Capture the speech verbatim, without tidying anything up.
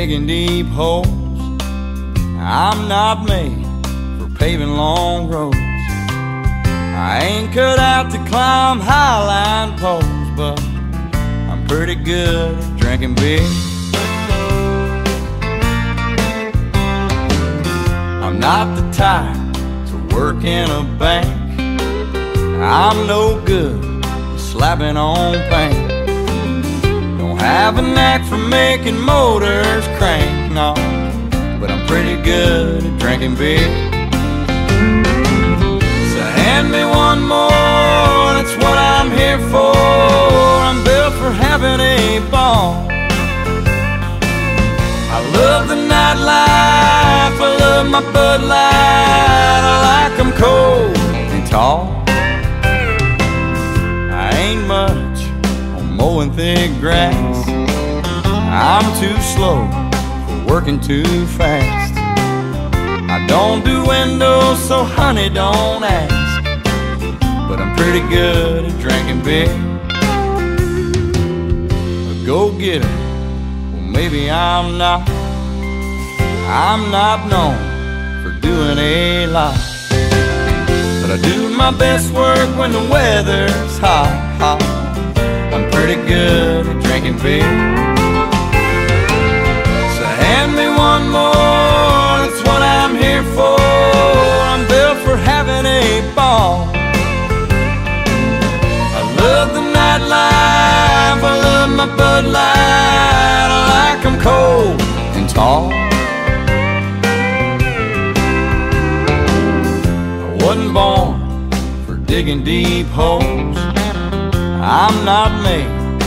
digging deep holes. I'm not made for paving long roads. I ain't cut out to climb highline poles, but I'm pretty good at drinking beer. I'm not the type to work in a bank. I'm no good at slapping on paint. Don't have a knack for making motors crank, no, but I'm pretty good at drinking beer. So hand me one more, that's what I'm here for. I'm built for having a ball. I love the nightlife, I love my Bud Light. I like them cold and tall. I ain't much on mowing thick grass. I'm too slow for working too fast. I don't do windows, so honey, don't ask. But I'm pretty good at drinking beer. A go-getter, well maybe I'm not. I'm not known for doing a lot, but I do my best work when the weather's hot, hot. I'm pretty good at drinking beer. So hand me one more, that's what I'm here for. I'm built for having a ball. I love the nightlife, I love my Bud Light. I like them cold and tall. I wasn't born for digging deep holes. I'm not made